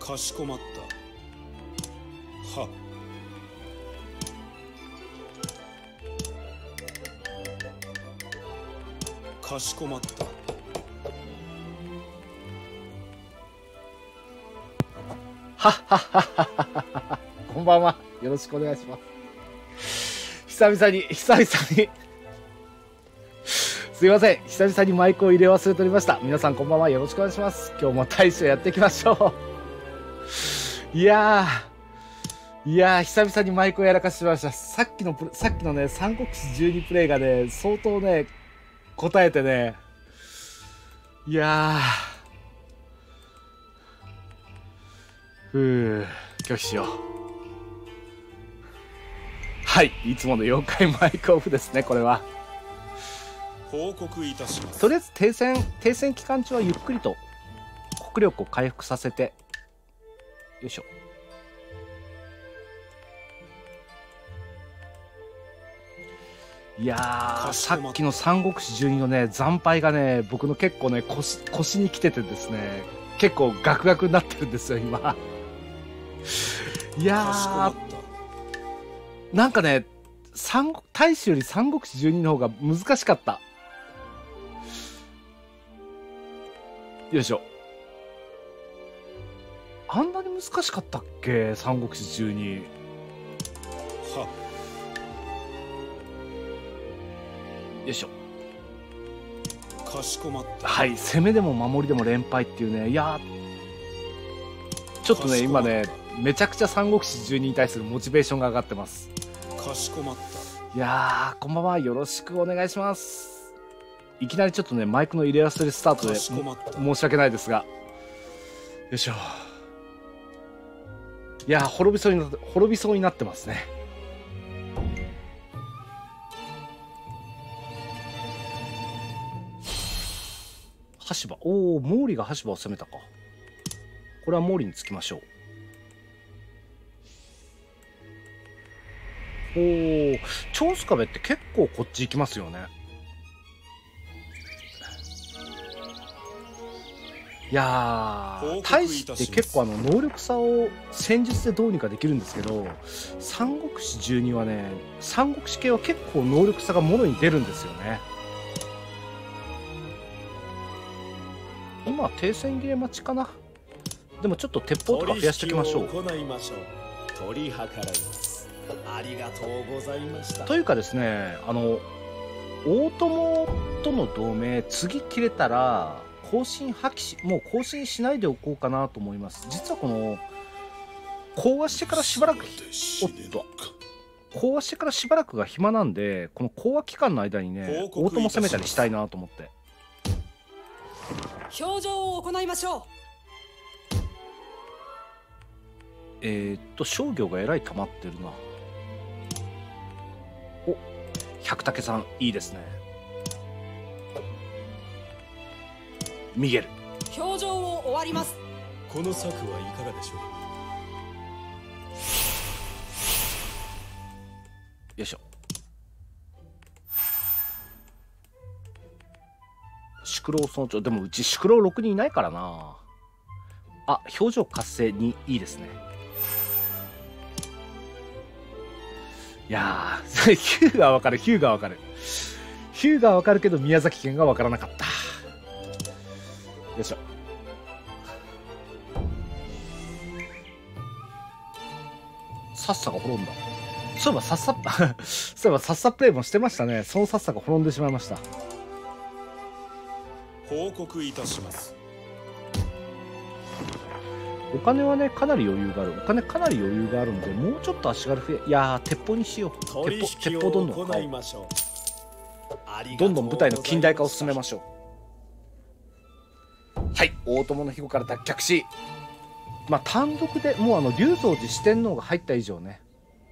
かしこまった。はっ。かしこまった。 はっはっはっはっは。こんばんは。よろしくお願いします。久々にすいません。久々にマイクを入れ忘れておりました。皆さんこんばんは。よろしくお願いします。今日も大将やっていきましょう。いやー、久々にマイクをやらかしてました。さっきのね、三国志12プレイがね、相当ね、答えてね、いやー、拒否しよう。はい、いつもの4回マイクオフですね、これは。 報告いたします。 とりあえず停戦期間中はゆっくりと国力を回復させて、よいしょ。いやー、さっきの三国志12のね、惨敗がね、僕の結構ね、腰に来ててですね、結構ガクガクになってるんですよ、今。いやー、なんかね、大使より三国志12の方が難しかった。よいしょ。あんなに難しかったっけ、三国志12。 はっ。 よいしょ。 かしこまった。 はい、攻めでも守りでも連敗っていうね、いやー、ちょっとね、今ね、めちゃくちゃ三国志12に対するモチベーションが上がってます。 かしこまった。 いやー、こんばんは。よろしくお願いします。いきなりちょっとね、マイクの入れ忘れスタートで申し訳ないですが。よいしょ。いやー、滅びそうになってますね。羽柴。おー、毛利が羽柴を攻めたか。これは毛利につきましょう。おー、長州壁って結構こっち行きますよね。いやー、大使って結構能力差を戦術でどうにかできるんですけど、三国志12はね、三国志系は結構能力差がもろに出るんですよね。今停戦切れ待ちかな。でもちょっと鉄砲とか増やしておきましょう。 取り計らいます。ありがとうございました。 というかですね、大友との同盟次切れたらもう更新しないでおこうかなと思います。実はこの講和してからしばらく講和してからしばらくが暇なんで、この講和期間の間にね、大友攻めたりしたいなと思って。 表情を行いましょう。商業がえらい溜まってるな。お、百武さんいいですね。ミゲル。 表情を終わります。 この策はいかがでしょう。よいしょ。宿老村長。でもうち宿老6人いないからな。あ、表情活性にいいですね。いやー、ヒューがわかる。ヒューがわかるけど宮崎県がわからなかった。よいしょ。さっさが滅んだ。そういえばさっさプレイもしてましたね。そのさっさが滅んでしまいました。 報告いたします。 お金はね、かなり余裕がある。んで、もうちょっと足軽増え。いやー、鉄砲にしよう。鉄砲どんどん買おう。どんどん部隊の近代化を進めましょう。はい、大友の庇護から脱却し、まあ単独でもう龍蔵寺四天王が入った以上ね、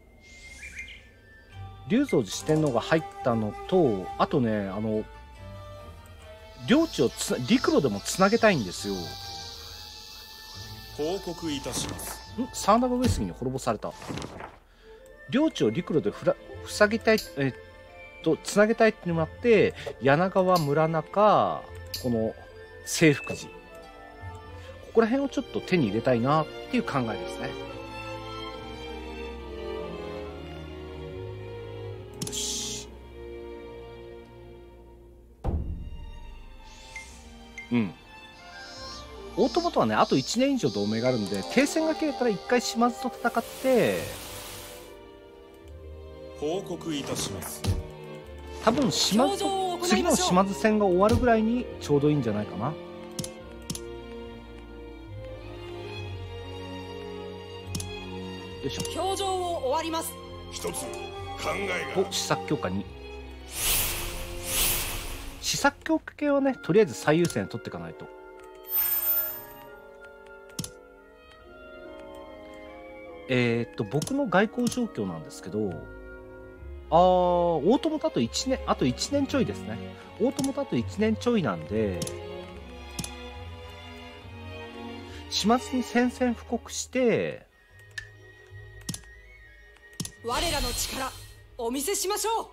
龍蔵寺四天王が入ったのと、あとね、領地を陸路でもつなげたいんですよ。 報告いたします。 真田が上杉に滅ぼされた。領地を陸路で塞ぎたい、つなげたいっていうのもあって、柳川、村中、この清福寺、ここら辺をちょっと手に入れたいなっっていう考えですね。よし。うん。大友とはね、あと1年以上同盟があるんで、停戦が切れたら1回島津と戦って、 報告いたします。 多分島津と次の島津戦が終わるぐらいにちょうどいいんじゃないかな。よいしょ。 表情を終わります。 一つ考えが。 お、試作強化2。試作強化系はね、とりあえず最優先取っていかないと。僕の外交状況なんですけど、大友とあと1年、あと1年ちょいですね。大友とあと1年ちょいなんで、島津に宣戦布告して、 我らの力お見せしましょ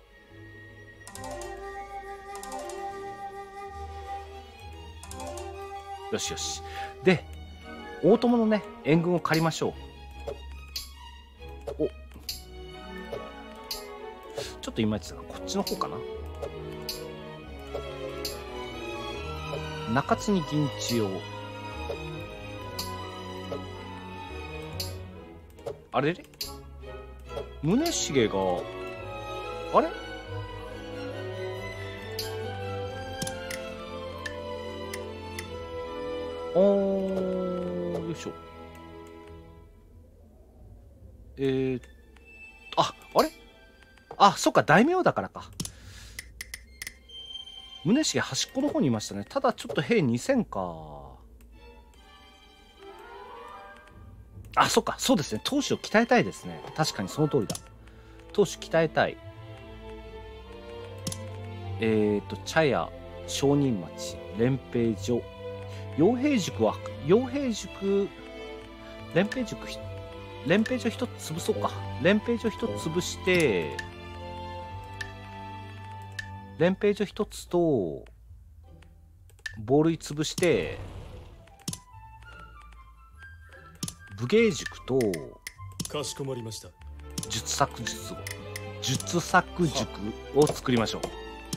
よしよし。で、大友のね、援軍を借りましょう。お、ちょっといまいちだな。こっちの方かな。中津に銀地を。あれれ宗重が、あれよいしょ。あれそっか、大名だからか。宗重端っこの方にいましたね。ただちょっと兵2000か。そっか、そうですね。投手を鍛えたいですね。確かにその通りだ。投手鍛えたい。茶屋、商人町、練兵所、傭兵塾は、傭兵塾、練兵所一つ潰そうか。練兵所一つ潰して、練兵所一つと、防塁潰して、武芸塾と、 かしこまりました。 術作塾を作りましょう。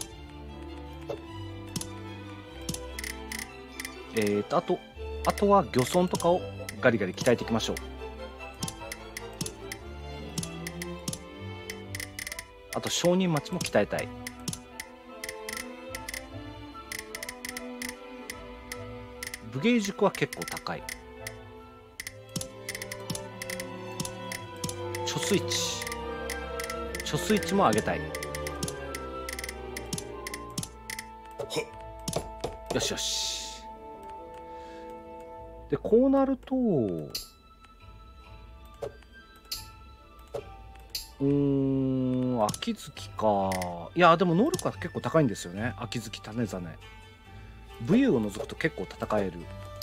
あとは漁村とかをガリガリ鍛えていきましょう。あと商人町も鍛えたい。武芸塾は結構高い。貯水池も上げたい。よしよし。でこうなると、秋月か。いやでも能力は結構高いんですよね。秋月種真。武勇を除くと結構戦える。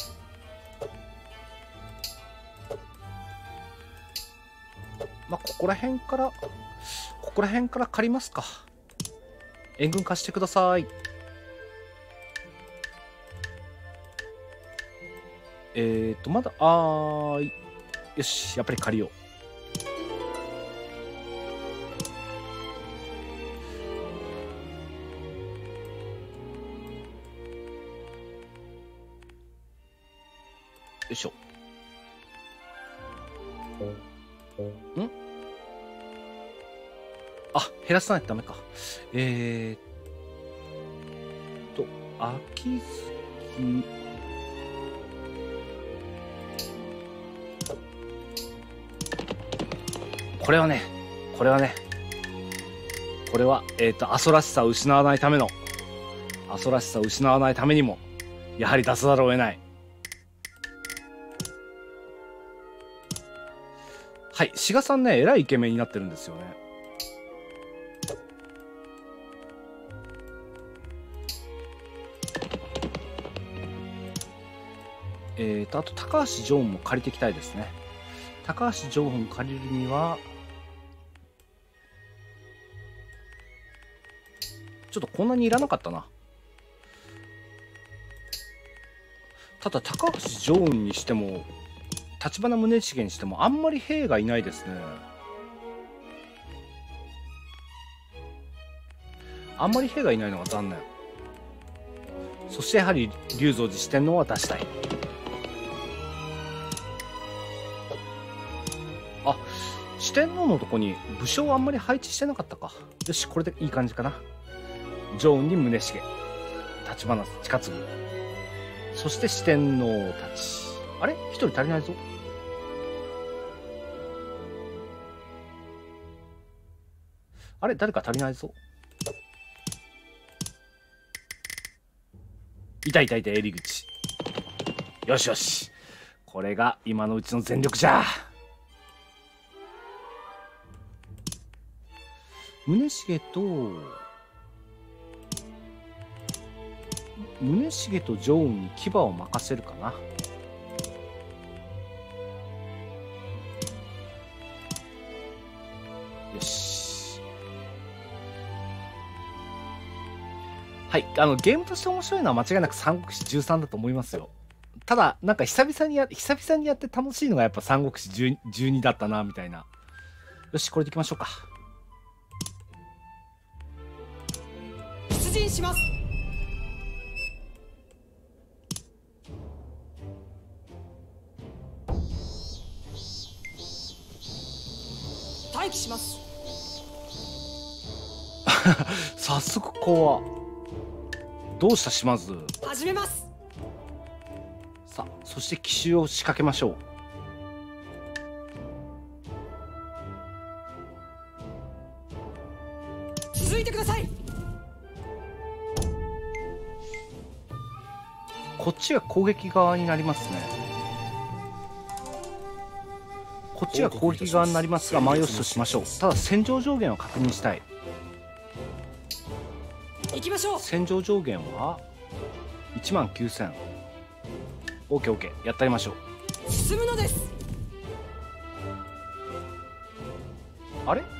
ここら辺から借りますか。援軍貸してください。まだよし、やっぱり借りよう。よいしょ。減らさないとダメか。秋月。これは阿蘇らしさを失わないためにも、やはり出さざるを得ない。はい、志賀さんね、えらいイケメンになってるんですよね。あと高橋ジョーンも借りていきたいですね。高橋ジョーン借りるには、ちょっとこんなにいらなかったな。ただ高橋ジョーンにしても橘宗茂にしてもあんまり兵がいないですね。あんまり兵がいないのが残念。そしてやはり龍蔵寺四天王は出したい。あ、四天王のとこに武将をあんまり配置してなかったか。よし、これでいい感じかな。常雲に宗茂、橘近次、そして四天王たち。あれ、一人足りないぞ。あれ、誰か足りないぞ。いたいたいた、襟口。よしよし、これが今のうちの全力じゃ。宗茂と常雲に牙を任せるかな。よし。はい、ゲームとして面白いのは間違いなく三国志13だと思いますよ。ただなんか久々にやって楽しいのがやっぱ三国志12だったなみたいな。よし、これでいきましょうか。 出陣します。待機します。 早速こうはどうした島津。 始めます。 さあ、そして奇襲を仕掛けましょう。 続いてください。 こっちが攻撃側になりますね。こっちが攻撃側になりますが、まあよしとしましょう。ただ戦場上限を確認したい。 行きましょう。 戦場上限は19000。オッケーオッケー、やってやりましょう。 進むのです。 あれ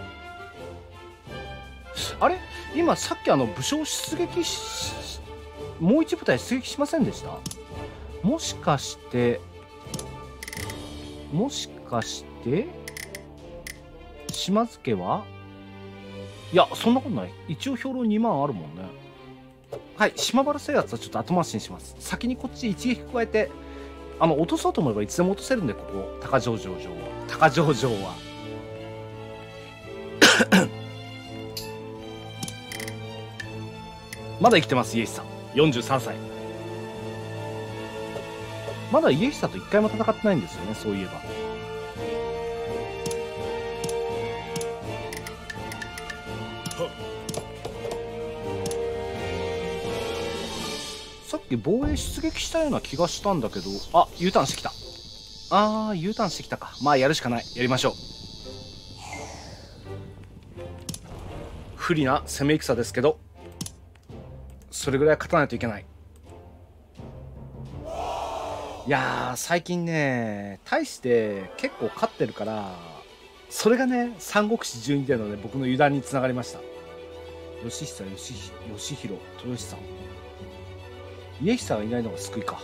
あれ、今さっき武将出撃もう一部隊出撃しませんでした？もしかして島津家はいや、そんなことない。一応兵糧2万あるもんね。はい、島原制圧はちょっと後回しにします。先にこっち一撃加えて落とそうと思えばいつでも落とせるんで、ここ高城城はまだ生きてます。家久43歳。まだ家久と一回も戦ってないんですよね、そういえば。さっき防衛出撃したような気がしたんだけど、あ、U ターンしてきた。U ターンしてきたか。まあやるしかない。やりましょう。不利な攻め戦ですけど、それぐらい勝たないといけない。いやー、最近ね、大して結構勝ってるから、それがね、三国志12でのね、僕の油断につながりました。義久、義弘、豊久。家久がいないのが救いか。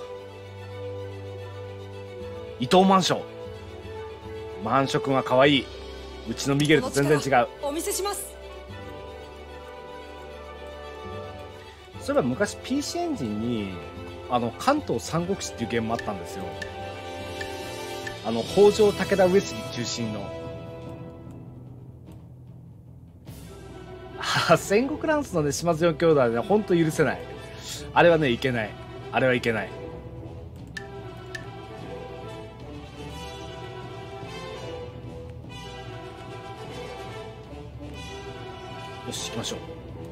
伊藤満書。満書君は可愛い。うちのミゲルと全然違う。 お見せします。 そういえば昔 PC エンジンに関東三国志っていうゲームもあったんですよ。北条武田上杉中心の戦国ランスのね、島津四兄弟はね、ほんと許せない。あれはね、いけない。あれはいけない。よし、行きましょう。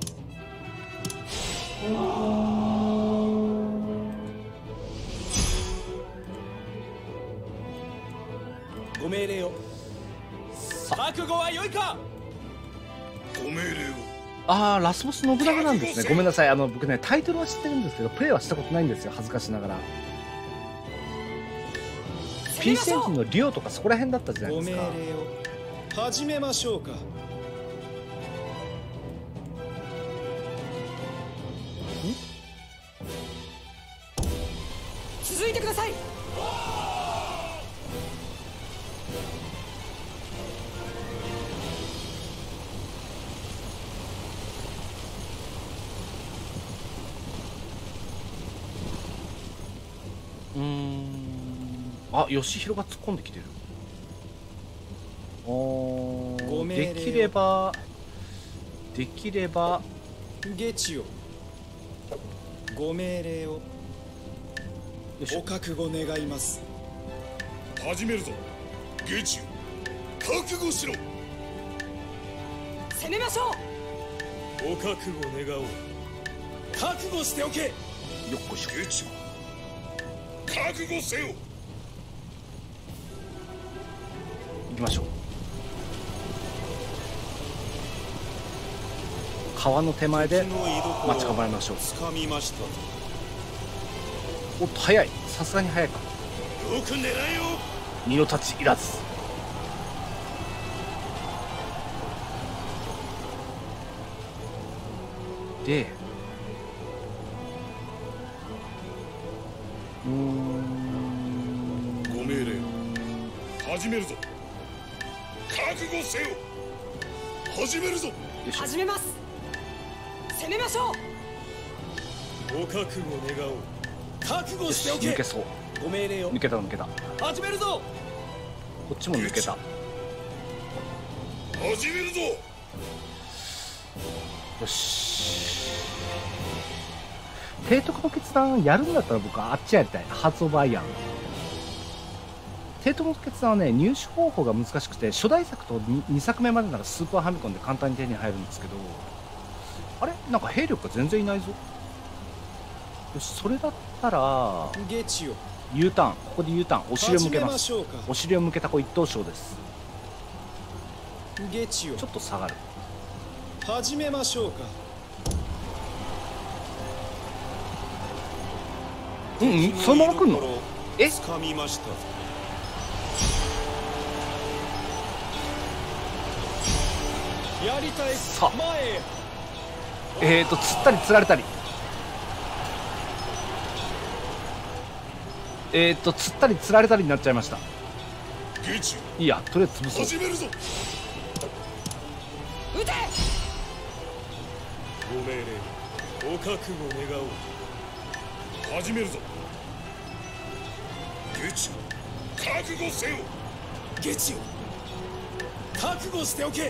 ご命令を。覚悟は良いか。ご命令を。 ラスボス信長なんですね。ごめんなさい。僕ね、タイトルは知ってるんですけど、プレイはしたことないんですよ。恥ずかしながら。PC エンジンのリオとかそこら辺だったじゃないですか。 ご命令を始めましょうか。 続いてください。 あ、義弘が突っ込んできてる。できれば下地よ、ご命令をお覚悟願います。 始めるぞ。下地よ、覚悟しろ。 攻めましょう。 お覚悟願おう。 覚悟しておけ。 よっこいしょ。 下地よ、覚悟せよ。 行きましょう。川の手前で待ち構えましょう。 掴みました。 おっと早い、さすがに早いか。 よく狙えよ。 身の立ちいらず。でご命令始めるぞ。覚悟せよ。始めるぞ。 始めます。攻めましょう。 お覚悟願おう。 覚悟よし、 しておけ。 抜けそう。 ご命令を抜けた抜けた。こ始めるぞ。 っちも抜けた。 始めるぞ。 よし。提督の決断やるんだったら僕はあっちやりたい。ハーツ・オブ・アイアン。提督の決断はね、入手方法が難しくて、初代作と 2作目までならスーパーファミコンで簡単に手に入るんですけど、あれなんか兵力が全然いないぞ。よし、それだったら下地よ、 U ターン、ここで U ターン、お尻を向け始めま。 ますしょうか。 お尻を向けた子一等賞です。 下地よ、 ちょっと下がる。 始めましょうか。 うんうん、そのまま来んの？え？ 掴みました。 やりたいさあ前へ。 釣ったり釣られたり。釣ったり釣られたりになっちゃいました。 下地よ、 いいや、とりあえず潰そう。 始めるぞ。 撃て。 ご命令お覚悟願おう。始めるぞ。下地よ、覚悟せよ。 下地よ、覚悟しておけ。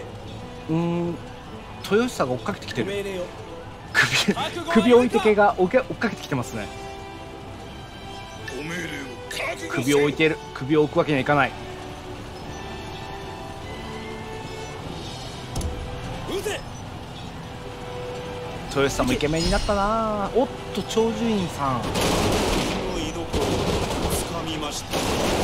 豊久が追っかけてきてる。 ご命令を首置いて系が追っかけてきてますね。 ご命令を覚悟せよ。 首を置いている。首を置くわけにはいかない。 撃て。 豊久もイケメンになったな。おっと、長寿院さん。 敵の居所を掴みました。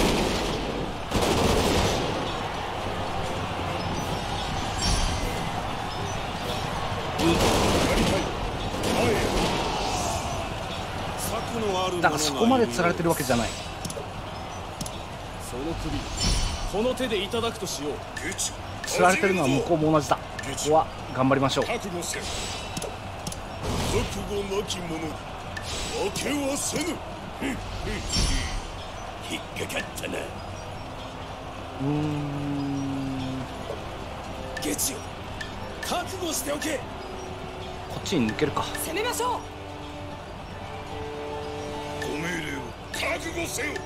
策のある者がいるようです。 だからそこまで釣られてるわけじゃない。 その首この手でいただくとしよう。 下地よ、 釣られてるのは向こうも同じだ。ここは頑張りましょう。 覚悟せよ。覚悟なき者に負けはせぬ。引っかかったな。 下地よ、覚悟しておけ。 こっちに抜けるか。 攻めましょう。 ご命令を覚悟せよ。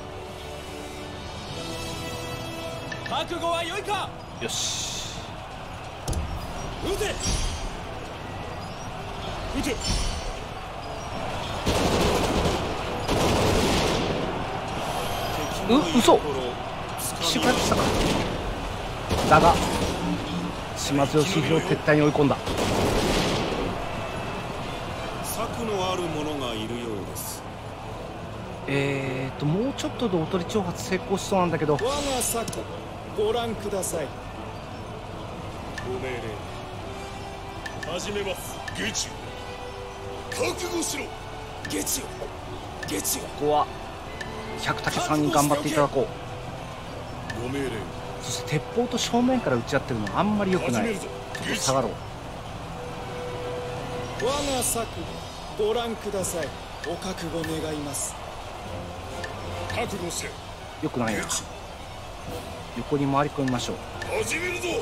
覚悟は良いか。 よし。 撃て。 撃て。 嘘。失敗したか。だが島津義弘を撤退に追い込んだ。 策のある者がいるようです。 もうちょっとでおとり挑発成功しそうなんだけど。 我が策ご覧ください。 ご命令始めます。下地よ、覚悟しろ。 下地よ、下地よ、 ここは百武さんに頑張っていただこう。 ご命令そして鉄砲と正面から撃ち合ってるのはあんまり良くない。ちょ始めるぞ。 っと下がろう。 我が策ご覧ください。お覚悟願います。 覚悟せよ。 良くないな。 下地よ、 横に回り込みましょう。 始めるぞ。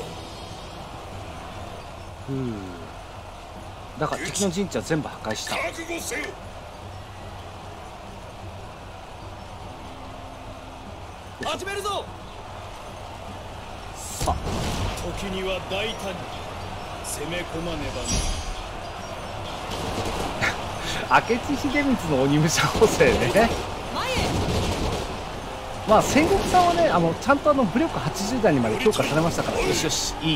だから敵の陣地は全部破壊した。 覚悟せよ。 始めるぞ。 さ時には大胆に攻め込まねばな。 あ、明智秀光の鬼武者補正ね。 前へ。 まあ戦国さんはね、ちゃんと武力80代にまで強化されましたから、よしよし、いい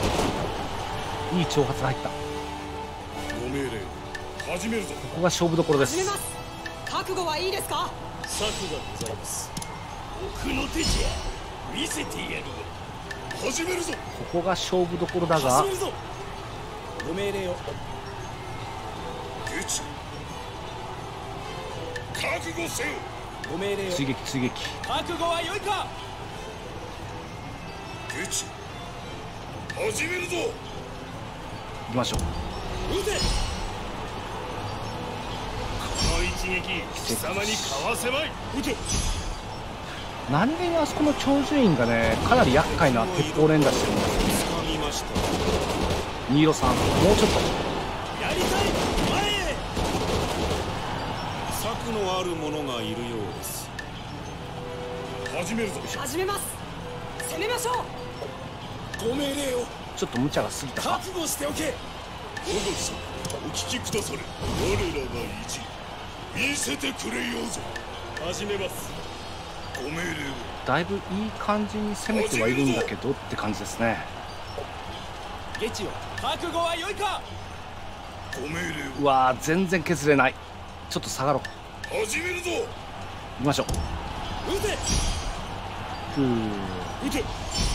挑発が入った。こご命令始めるぞ。 こが勝負どころです。 始めます。覚悟はいいですか。 策がございます。奥の手じゃ見せてやるわ。 始めるぞ。 ここが勝負どころだが始めるぞ。ご命令を。 ゲチ覚悟せよ。 ご命令を。 追撃追撃。 覚悟は良いか。 ゲチ始めるぞ。 行きましょう。 撃て。 この一撃貴様にかわせまい。撃て。 何気にあそこの長寿院がね、かなり厄介な鉄砲連打してるんですよ。 掴みました。 新色さん、もうちょっと。 やりたい。前へ。 策のある者がいるようです。始めるぞ。 始めます。攻めましょう。 ご命令を。 ちょっと無茶が過ぎたか。 覚悟しておけ。 保護者お聞きくだされ。我らが意地見せてくれようぞ。 始めます。 ご命令を。 だいぶいい感じに攻めてはいるんだけどって感じですね。 ゲチよ、覚悟は良いか。 ご命令うわー、全然削れない。ちょっと下がろう。 を始めるぞ。 行きましょう。 撃て。 ふう。 撃て。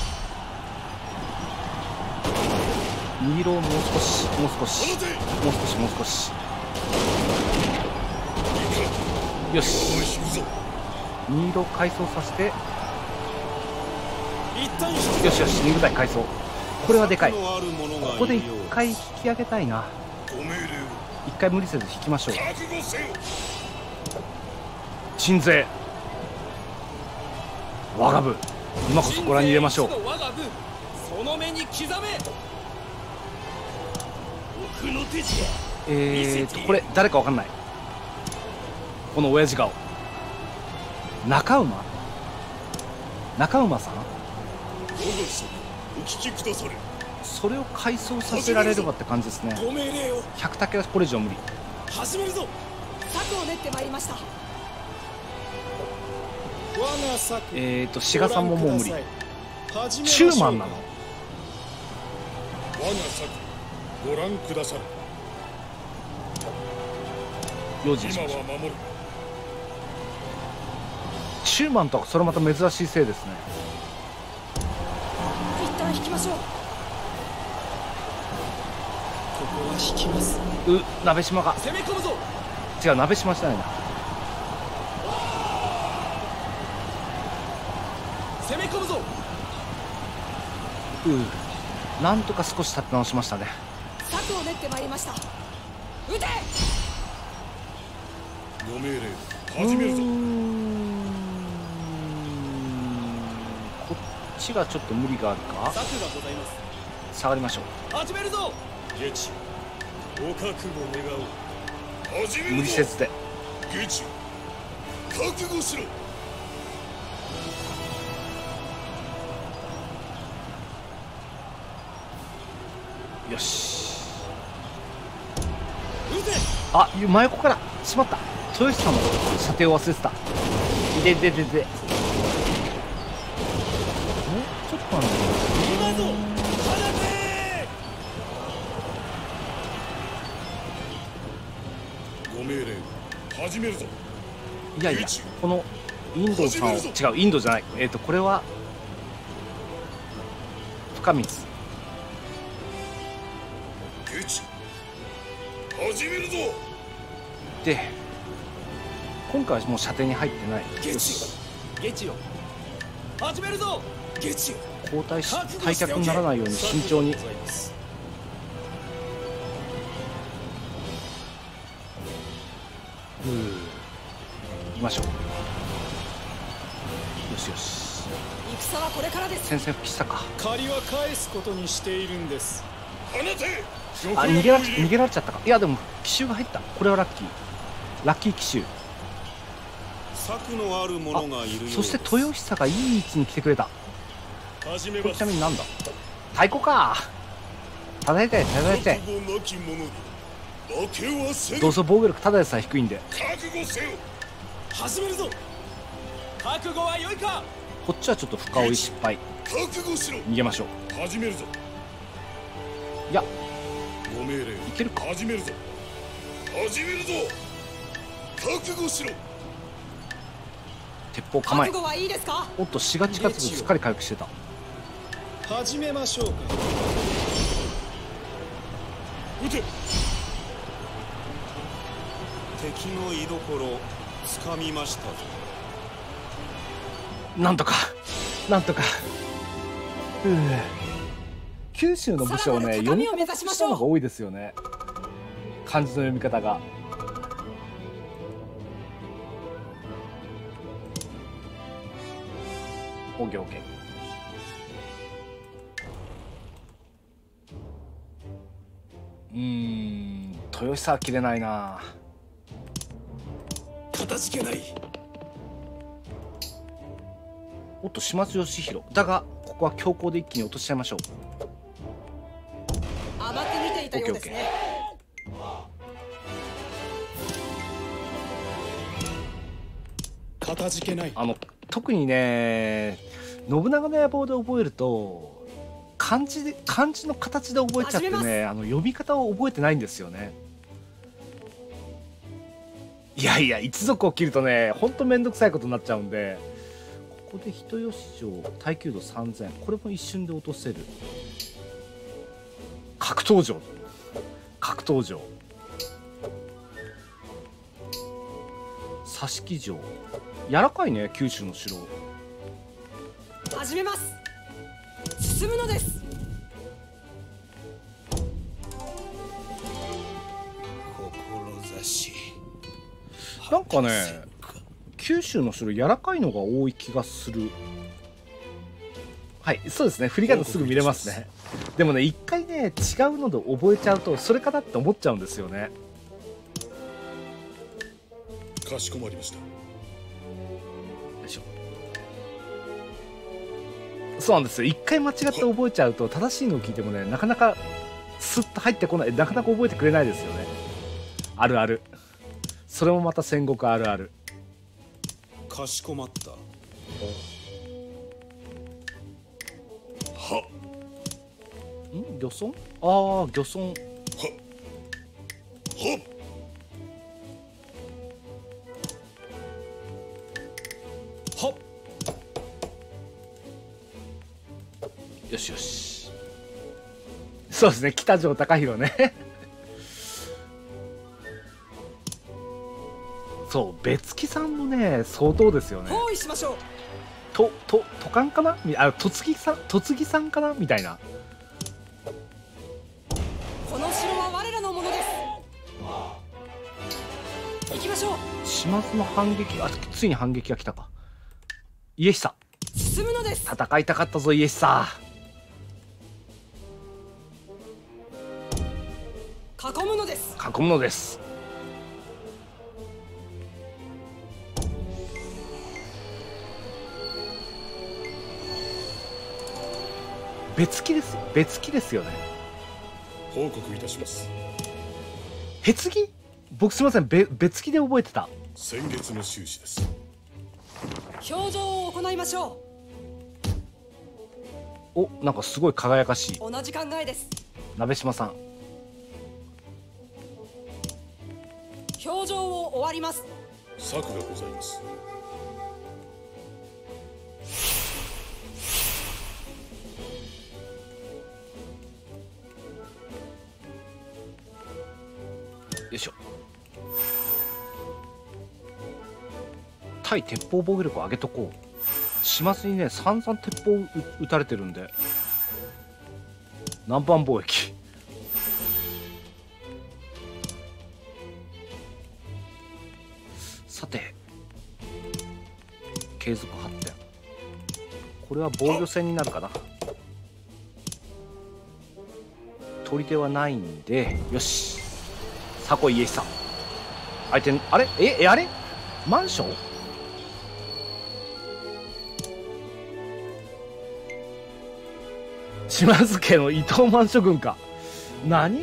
新色をもう少しもう少し放て。 もう少しもう少し。よし、 引くぞ。 新色回想させて、 一旦引よしよし、2部隊回想。これはでかい。 策のある者がここで1 いるようです。 回引き上げたいな。 ご命令を。 1回無理せず引きましょう。 覚悟せよ。 鎮西我が部、今こそご覧に入れましょう。 我が部、その目に刻め。奥の手じゃ。 これ誰かわかんない。この親父顔、中馬さん。 保護者お聞きくだされ。 それを回想させられればって感じですね。 ご命令を。 100竹はこれ以上無理。 始めるぞ。 策を練ってまいりました。 我が策。 志賀さんももう無理。 始めましょう。 チューマンなの。 我が策ご覧くださる。 用心しましょう。 今は守る。 チューマンとはそれまた珍しいせいですね。 一旦引きましょう。 ここは引きます。 鍋島が、 攻め込むぞ。 違う、鍋島じゃないな。 攻め込むぞ。 なんとか少し立て直しましたね。 策を練ってまいりました。撃て。 ご命令始めるぞ。 こっちがちょっと無理があるか。 策がございます。 下がりましょう。 始めるぞ。 ゲチご覚悟願おう。始めるぞ。 無理せずで。 ゲチ覚悟しろ。 よし。 撃て。 あ、真横からしまった。豊洲さんの射程を忘れてた。でちょっと待って。 今ぞ。放て。 ご命令始めるぞ。 いやいや、このインドさんを、違う、インドじゃない。これは深水。 ゲチ始めるぞ。 で、今回はもう射程に入ってない。 ゲチよ。ゲチよ。始めるぞ。ゲチよ。 交代し退却にならないように慎重に。 策がございます。 行きましょう。よしよし。 戦はこれからです。 宣戦布告したか。 借りは返すことにしているんです。 放て。 あ、逃げられちゃったか。いやでも奇襲が入った。これはラッキー奇襲。 策のある者がいるようです。 そして豊久がいい位置に来てくれた。 始めます。 これちなみになんだ、太鼓か。叩いて叩いて。 覚悟なき者に負けはせぬ。 どうせ防御力ただでさえ低いんで覚悟せよ。 始めるぞ。覚悟は良いか。 こっちはちょっと深追い失敗。 覚悟しろ。 逃げましょう。 始めるぞ。 いやご命令。 いけるか。 始めるぞ。始めるぞ。覚悟しろ。 鉄砲構え。 覚悟はいいですか。 おっと4月近づくすっかり回復してた。 始めましょうか。 撃て。敵の居所つかみましたぞ。 なんとかなんとか。九州の武将ね、読み方したのが多いですよね、漢字の読み方が。オッケーオッケー。豊久は切れないな。 かたじけない。 おっと島津義弘だが、ここは強行で一気に落としちゃいましょう。 甘く見ていたようですね。 かたじけない。 特にね、信長の野望で覚えると漢字の形で覚えちゃってね、読み方を覚えてないんですよね。いやいや、一族を切るとね、ほんとめんどくさいことになっちゃうんで、ここで人吉城耐久度3000、これも一瞬で落とせる。格闘城佐敷城、柔らかいね、九州の城。 始めます。進むのです。 志。 なんかね、九州の城柔らかいのが多い気がする。はい、そうですね、振り方すぐ見れますね。でもね、一回ね、違うので覚えちゃうとそれかなって思っちゃうんですよね。 かしこまりました。 よいしょ。そうなんですよ、一回間違って覚えちゃうと正しいのを聞いてもね、なかなかスッと入ってこない、なかなか覚えてくれないですよね。あるある。それもまた戦国あるある。 かしこまった。は漁村？ああ、漁村。 ははっ。 よしよし。そうですね、北条高弘ね。そう、別木さんもね、相当ですよね。 包囲しましょう。 都監かな、戸次さんかなみたいな。 この城は我らのものです。行きましょう。 島津の反撃、ついに反撃が来たか。家久、 進むのです。 戦いたかったぞ家久。 囲むのです。 囲むのです。別木ですよね。 報告いたします。 別木？僕すみません、別木で覚えてた。 先月の収支です。 表情を行いましょう。お、なんかすごい輝かしい。 同じ考えです。 鍋島さん。 表情を終わります。 策がございます。 よいしょ。対鉄砲防御力を上げとこう。島津にね、散々鉄砲撃たれてるんで。南蛮貿易。さて、継続発展。これは防御戦になるかな。取り手はないんで、よし。迫井家久。相手、あれあれマンション？ 島津家の伊藤満諸軍か。何？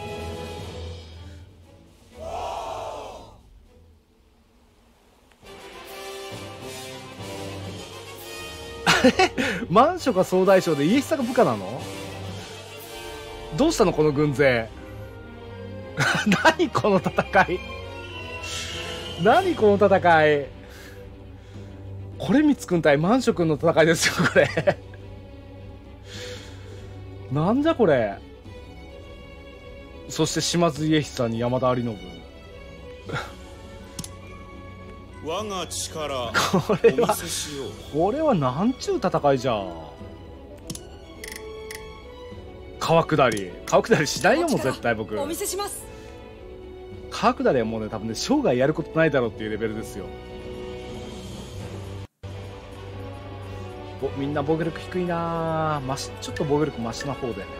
満諸が総大将で家久が部下なの？どうしたのこの軍勢。何この戦い。何この戦い。これ光くん対満諸くんの戦いですよこれ。なんじゃこれ。そして島津家久に山田有信。 我が力これはお見せしよう。 これはなんちゅう戦いじゃ。川下りしないよもう絶対僕。 お見せします。 川下りはもうね多分ね生涯やることないだろうっていうレベルですよ。みんな防御力低いなぁ。ちょっと防御力マシな方で。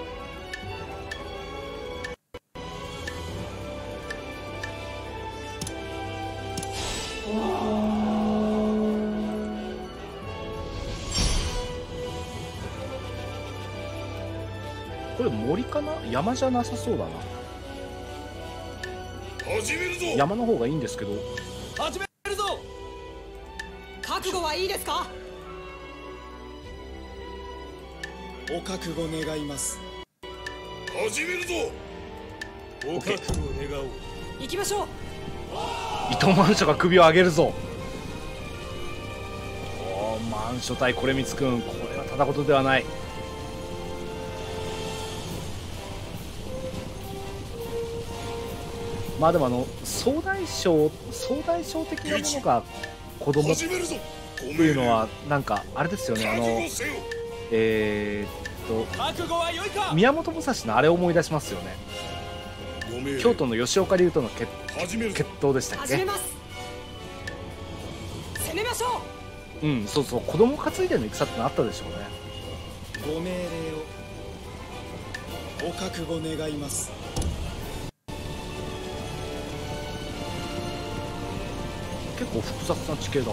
これ森かな？山じゃなさそうだな。 始めるぞ。 山の方がいいんですけど。 始めるぞ。 覚悟はいいですか？ お覚悟願います。 始めるぞ。お覚悟願おう。 行きましょう。 伊藤満諸が首を上げるぞ。おお、満諸対これ光くん、これはただ事ではない。まあでも総大将的なものが子供っていうのはなんかあれですよね。 覚悟は良いか。 宮本武蔵のあれを思い出しますよね。京都の吉岡流との決闘でしたっけ？ 始めます。攻めましょう。うん、そうそう、子供担いでの戦ってのあったでしょうね。 ご命令をお覚悟願います。 結構複雑な地形だな。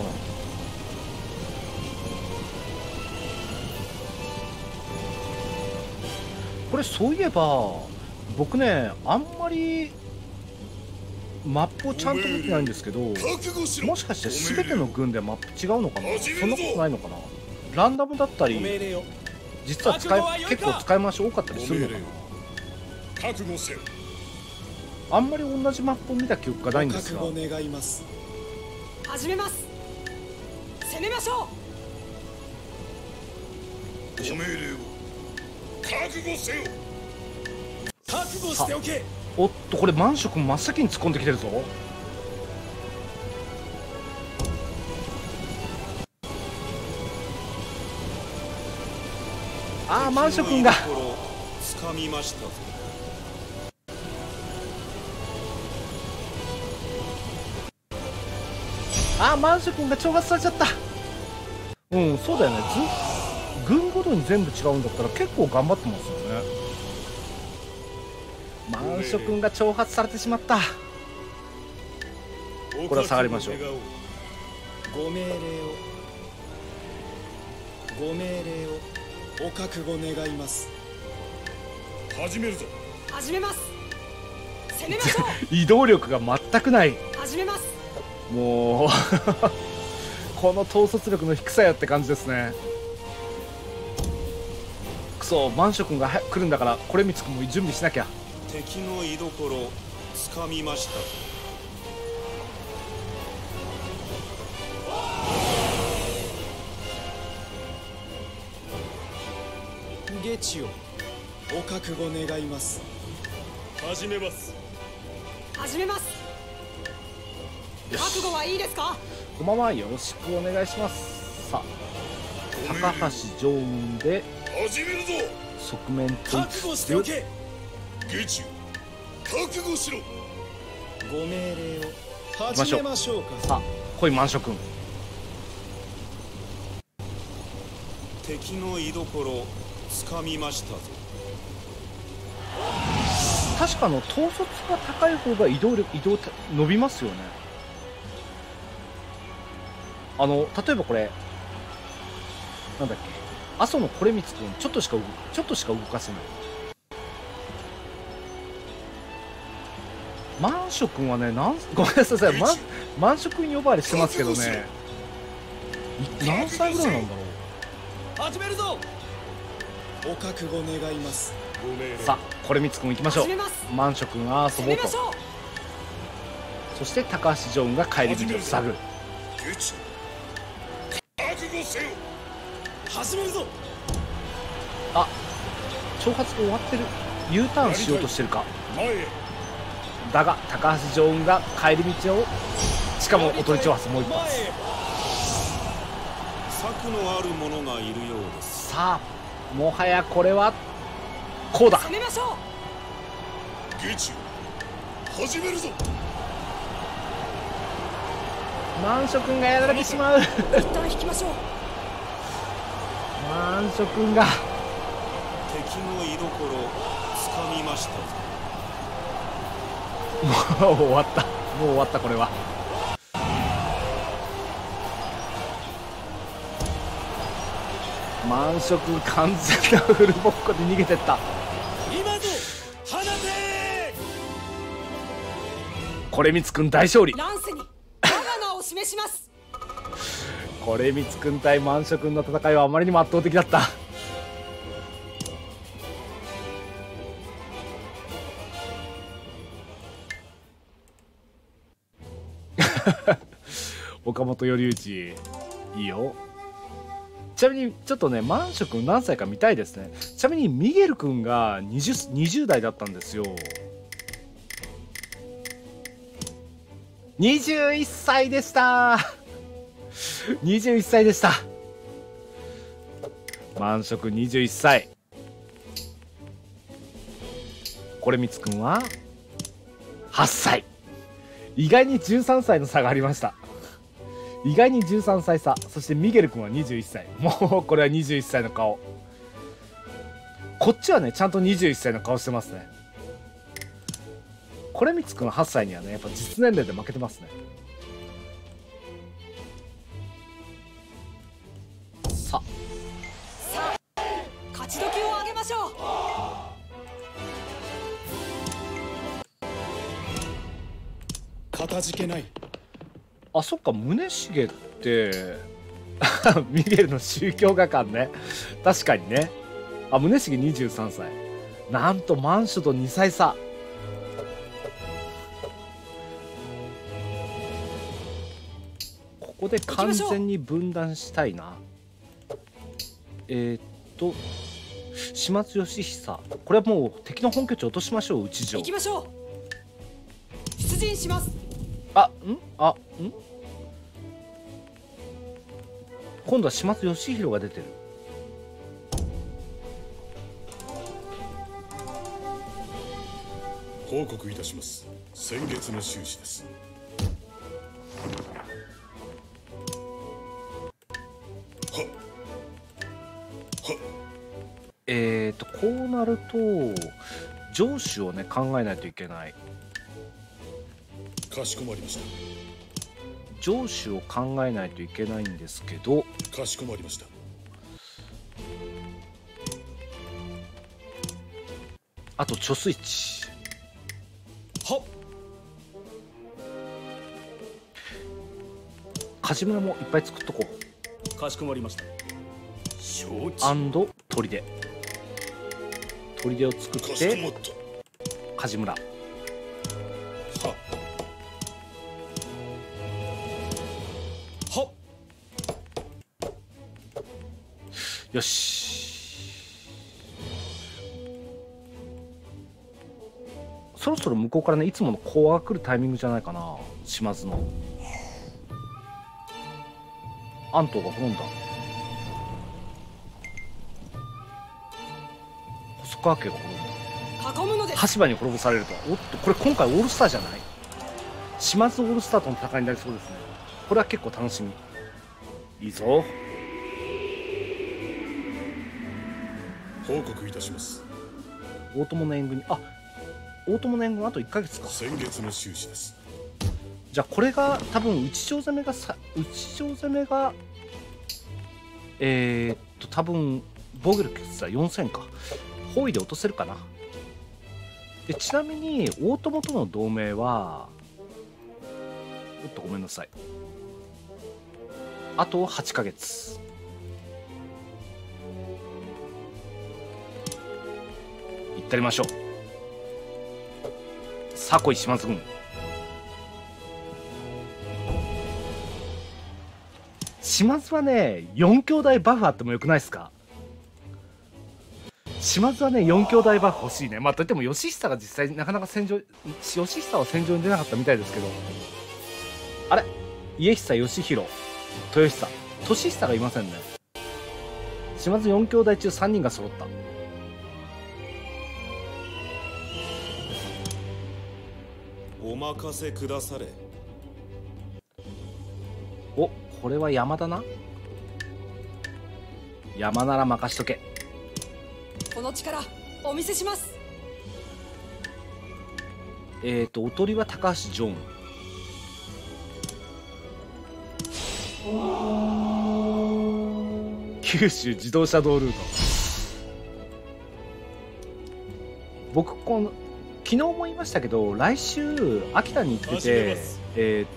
これそういえば僕ねあんまりマップをちゃんと見てないんですけど、もしかして全ての軍でマップ違うのかな？そんなことないのかな？ランダムだったり実は結構使い回し多かったりするのかな？ 覚悟せよ。 あんまり同じマップを見た記憶がないんですが。 覚悟願います。 う。始めます。攻めましょご命令を覚悟せよ。 覚悟しておけ。 おっと、これ満諸君真っ先に突っ込んできてるぞ。ああ、満諸君が掴みましたぞ。 ああ、満諸君が挑発されちゃった。うん、そうだよね。軍ごとに全部違うんだったら結構頑張ってますよね。満諸君が挑発されてしまった。これは下がりましょう。 ご命令をお覚悟願います。 始めるぞ。 始めます。攻めましょう。 移動力が全くない。 始めます。 もうこの統率力の低さやって感じですね。くそ、満諸君が来るんだからこれ光くんも準備しなきゃ。 敵の居所掴みましたぞ。 下地をお覚悟願います。 始めます。 始めます。覚悟はいいですか？ こんばんは、よろしくお願いします。さあ、高橋常雲で始めるぞ。 側面と覚悟しておけ。 下地覚悟しろ。 ご命令を始めましょうか。 さあ、来い満諸君。 敵の居所掴みましたぞ。 確か統率が高い方が移動伸びますよね。例えばこれなんだっけ、 阿蘇のこれみつくんちょっとしか動かせない。満書くんはね、ごめんなさい、満書くん呼ばわりしてますけどね、何歳ぐらいなんだろう。 始めるぞ。お覚悟願います。 ご命令。 さあこれみつくん行きましょう。 始めます。 満書くんは遊ぼうと。 攻めましょう。 そして高橋ジョーンが帰り道を塞ぐ。 グチ覚悟せよ。 始めるぞ。 あ、挑発が終わってる。U ターンしようとしてるか。 前へ。 だが高橋ジョーンが帰り道を、しかもおとり挑発もう一発。 前へ。 策のある者がいるようです。 さあもはやこれはこうだ。 攻めましょグチ始めるぞ。 満書くんがやられてしまう。 う。一旦引きましょう。 満書くんが敵の居所つかみましたぞ。 もう終わった、もう終わった。これは満書くん完全なフルボッコで逃げてった。 今ぞ放て。 これみつくん大勝利。 乱世に我が名を示します。 これみつくん対満書くんの戦いはあまりにも圧倒的だった。岡本頼之いいよ。ちなみにちょっとね満書くん何歳か見たいですね。ちなみにミゲルくんが 20代だったんですよ。21歳でした。21歳でした。満書くん21歳。これみつくんは8歳。意外に13歳の差がありました。意外に13歳差。そしてミゲル君は21歳。もうこれは21歳の顔。こっちはねちゃんと21歳の顔してますね。これみつくん8歳にはねやっぱ実年齢で負けてますね。ささあ勝ち時を上げましょう。 かたじけない。 あ、そっか、宗茂ってミゲルの宗教画館ね。確かにね。あ、宗茂23歳。なんと満書と2歳差。ここで完全に分断したいな。島津義久。これはもう敵の本拠地落としましょう。内城行きましょう。出陣します。 今度は島津義弘が出てる。 報告いたします。先月の収支です。はっこうなると上司をね考えないといけない。 かしこまりました。 上司を考えないといけないんですけど、 かしこまりました。 あと貯水池。 はっ。 梶村もいっぱい作っとこう。 かしこまりました。 承知。 砦を作かってしこまった。 梶村。 はっ。 はっ。 よし。そろそろ向こうからねいつものコアが来るタイミングじゃないかな。島津の安藤が滅んだ。細川家が滅んだ。 囲むのです。 羽柴に滅ぼされるとは。おっとこれ今回オールスターじゃない。島津オールスターとの戦いになりそうですね。これは結構楽しみ。いいぞ。 報告いたします。 大友の援軍に大友の援軍あと1ヶ月か。 先月の収支です。 じゃあこれが多分内城攻めが多分防御力は4000か。包囲で落とせるかな。でちなみに大友との同盟はおっとごめんなさい、あと8ヶ月。行ってみましょう。さあ来い島津軍。島津はね4兄弟バフあってもよくないですか。島津はね4兄弟バフ欲しいね。まあといっても義久が実際なかなか戦場、義久は戦場に出なかったみたいですけど、あれ家久、義弘、豊久、年久がいませんね。島津4兄弟中3人が揃った。 お任せくだされ。 お、これは山だな。山なら任しとけ。 この力お見せします。 おとりは高橋ジョン。九州自動車道ルート。僕昨日も言いましたけど、来週秋田に行ってて、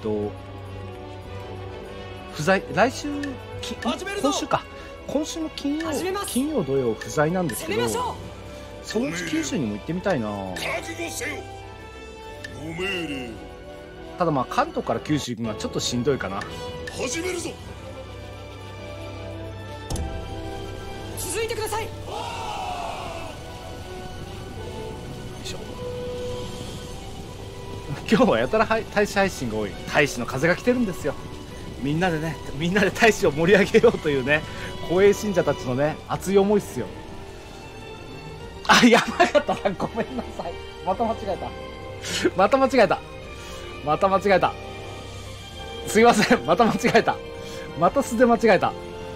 不在、来週今週か、今週の金曜土曜不在なんですけど、そのうち九州にも行ってみたいな。 覚悟せよ。ご命令。 ただまあ関東から九州行くのはちょっとしんどいかな。 始めるぞ。 続いてください。 よいしょ。今日はやたら大使配信が多い。大使の風が来てるんですよ。みんなで大使を盛り上げようというね、公営信者たちのね熱い思いっすよ。あ、山形さんごめんなさい、また間違えたすいません、また間違えた、また素で間違えた。よ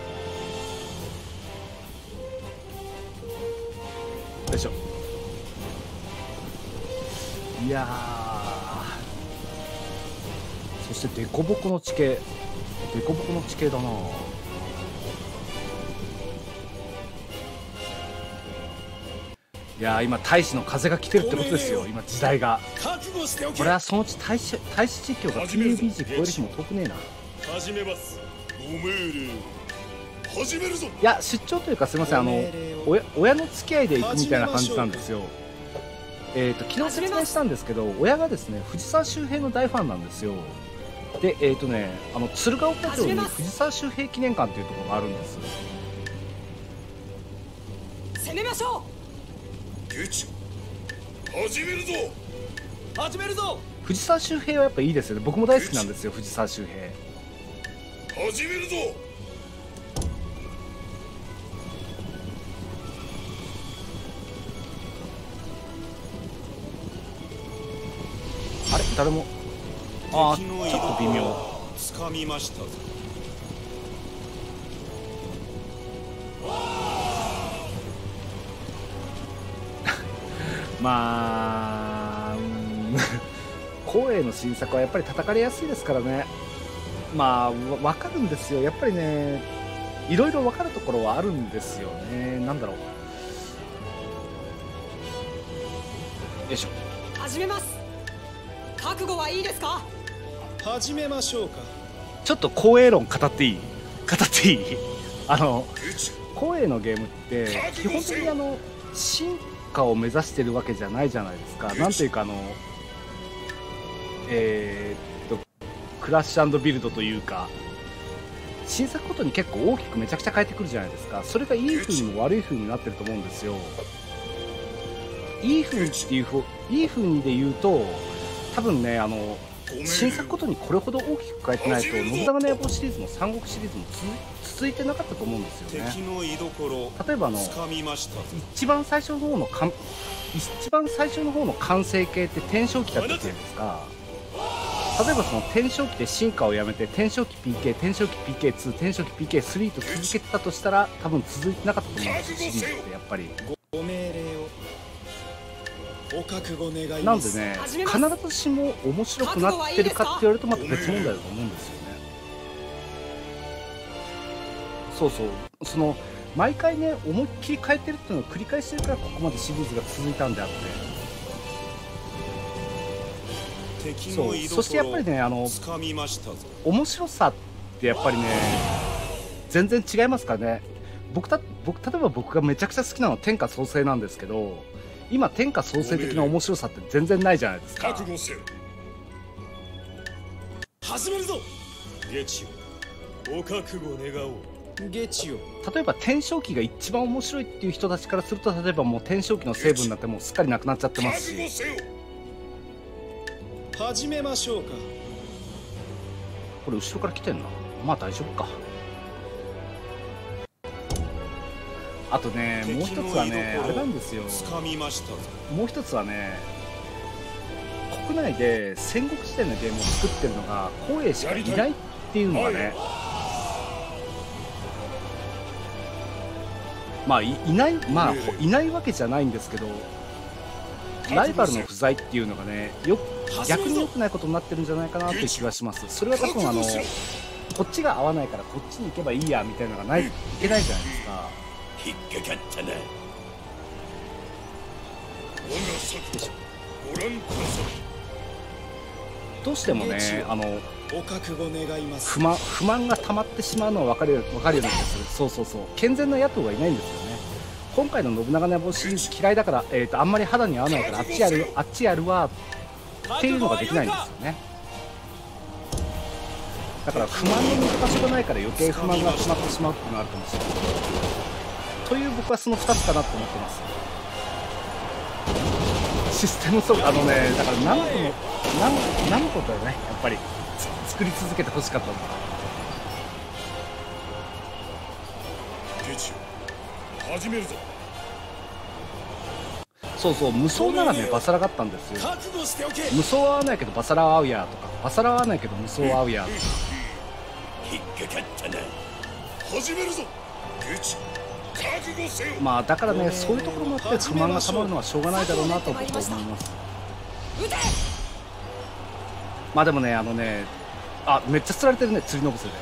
いしょ。いやー、そしてデコボコの地形だな。いやー、今大使の風が来てるってことですよ。今時代が。これはそのうち大使実況が PUBG 聞こえる日も遠くねえな。 始めます。ご命令。始めるぞ。 いや、出張というかすいません、親の付き合いで行くみたいな感じなんですよ。昨日説明したんですけど、親がですね藤沢周平の大ファンなんですよ。で鶴岡城に藤沢周平記念館というところがあるんです。 攻めましょゲチ始めるぞ。 藤沢周平はやっぱいいですよね。僕も大好きなんですよ、藤沢周平。 始めるぞ。 あれ誰も、ああちょっと微妙。 掴みましたぞ。 まあ光栄の新作はやっぱり叩かれやすいですからね。まあ分かるんですよ、やっぱりね、いろいろ分かるところはあるんですよね。なんだろう、よいしょ。 う。始めます。覚悟はいいですか。 始めましょうか。 ちょっと光栄論語っていい光栄のゲームって基本的に進化を目指してるわけじゃないじゃないですか。なんていうかクラッシュ&ビルドというか、新作ごとに結構大きくめちゃくちゃ変えてくるじゃないですか。それがいい風にも悪い風になってると思うんですよ。いい風にで言うと、多分ね新作ごとにこれほど大きく変えてないと信長の野望シリーズも三国シリーズも続いてなかったと思うんですよね。 敵の居所例えば掴みましたぞ。 一番最初の方の完成形って天正期だったじゃないですか。例えばその天正期で進化をやめて天正期 PK、天正期 PK2、天正期 PK3 と続けてたとしたら多分続いてなかったと思うんですよ、シリーズってやっぱり。 ご命令をお覚悟願いなんでます。 ね、必ずしも面白くなってるかって言われるとまた別問題だと思うんですよね。そうそう、その毎回ね思いっきり変えてるっていうのを繰り返してるからここまでシリーズが続いたんであって、そうそしてやっぱりね掴みましたぞ。 面白さってやっぱりね全然違いますからね。例えば僕がめちゃくちゃ好きなのは天下創生なんですけど、今天下創生的な面白さって全然ないじゃないですか。 覚悟せよ。 始めるぞ。 ゲチよ、お覚悟願おう。 ゲチよ。 例えば天正気が一番面白いっていう人たちからすると、例えばもう天正気の成分なんてもうすっかりなくなっちゃってますし、 覚悟せよ。 始めましょうか。 これ後ろから来てんな。まあ大丈夫か。あとねもう一つはねあれなんですよ。 掴みましたぞ。 もう一つはね、国内で戦国時代のゲームを作ってるのが光栄しかいないっていうのがね、まあいないわけじゃないんですけど、ライバルの不在っていうのがね逆に良くないことになってるんじゃないかなという気がします。それは多分こっちが合わないからこっちに行けばいいやみたいなのがいけないじゃないですか。 引っかかったな。 我が策ご覧ください。 どうしてもねお覚悟願います。 不満が溜まってしまうのは分かるような気がする。そう健全な野党がいないんですよね。今回の信長の野望シリーズ嫌いだから、あんまり肌に合わないからあっちやるわっていうのができないんですよね。だから不満の抜く場所がないから余計不満が溜まってしまうっていうのがあるかもしれないという、僕はその2つかなと思ってます。システムだからナムコだよね、やっぱり作り続けてほしかったの。 ゲチよ、始めるぞ。 無双ならねバサラがあったんですよ。 覚悟しておけ。 無双は合わないけどバサラは合うやとか、バサラは合わないけど無双は合うやとか。 引っかかったな。 始めるぞ。ゲチ、覚悟せよ。 まあだからねそういうところもあって不満がたまるのはしょうがないだろうなと僕は思います。 撃て。 まあでもねめっちゃ釣られてるね、釣りのぶせで。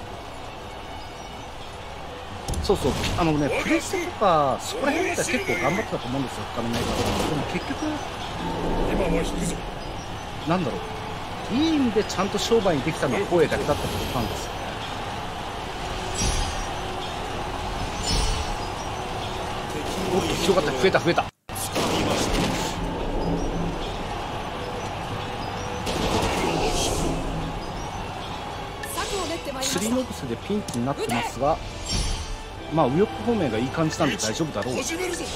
プレステとかそこら辺だったら結構頑張ってたと思うんですよ、他のメーカーとかも。でも結局今は引くぞ。 なんだろう、いい意味でちゃんと商売にできたのは光栄だけだったってことなんですよ。おっと広がった、増えた掴みました。 策を練ってまいりま釣りした。 のぶせでピンチになってますが、まあ右翼方面がいい感じなんで大丈夫だろう。 始めるぞ。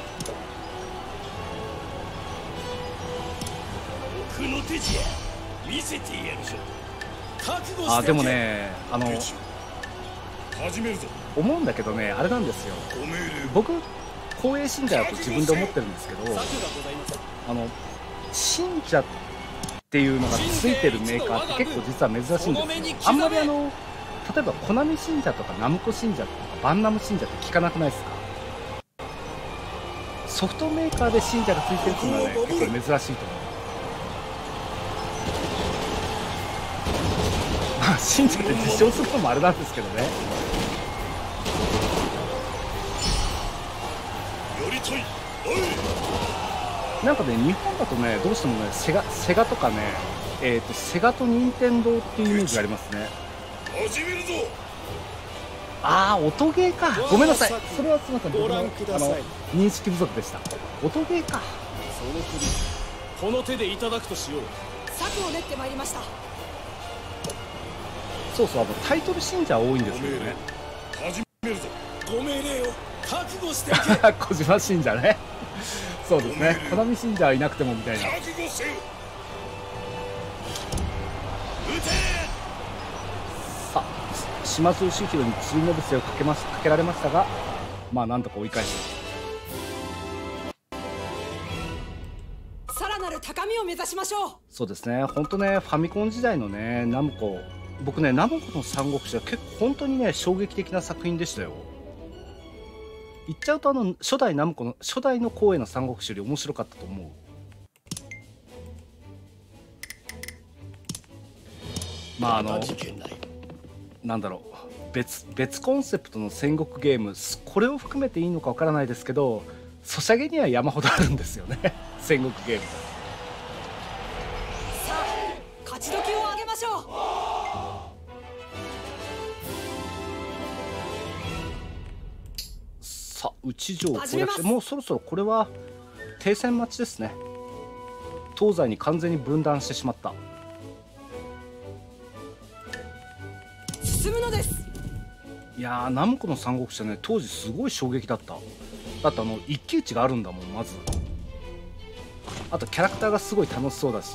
奥の手じゃ見せてやるぞ。覚悟しておけ。 でもねゲチよ、始めるぞ。 思うんだけどね、あれなんですよ、 ご命令。 僕光栄信者だと自分で思ってるんですけど、 策がございます。 信者っていうのがついてるメーカーって結構実は珍しいんですよ。あんまり例えばコナミ信者とかナムコ信者とかバンナム信者って聞かなくないですか。ソフトメーカーで信者がついてるっていうのはね結構珍しいと思う。まあ信者って実証するのもあれなんですけどね。 やりたい。 なんかね日本だとねどうしてもねセガとかねセガと任天堂っていうイメージがありますね。 始めるぞ。 音ゲーか。ごめんなさい。それはすみません。 ご覧ください。 認識不足でした。音ゲーか。 その首この手でいただくとしよう。 策を練ってまいりました。 タイトル信者多いんですけどね。 始めるぞ。 ご命令を覚悟しておけ。 小島信者ね。そうですね。コナミ信者はいなくてもみたいな。 覚悟せよ。撃て。 さあ島津義弘に釣りのぶせをかけられましたが、まあなんとか追い返して。 さらなる高みを目指しましょう。 そうですね。本当ねファミコン時代のねナムコ、僕ねナムコの三国志は結構本当にね衝撃的な作品でしたよ。言っちゃうと初代の光栄の三国志より面白かったと思う。まあなんだろう、 別コンセプトの戦国ゲーム、これを含めていいのかわからないですけど、ソシャゲには山ほどあるんですよね戦国ゲーム。 さあ勝ち時を上げましょう。 さあ内城攻略して、もうそろそろこれは停戦待ちですね。東西に完全に分断してしまった。 進むのです。 いやー、ナムコの三国志はね、当時すごい衝撃だった。だって一騎打ちがあるんだもん。まずあとキャラクターがすごい楽しそうだし。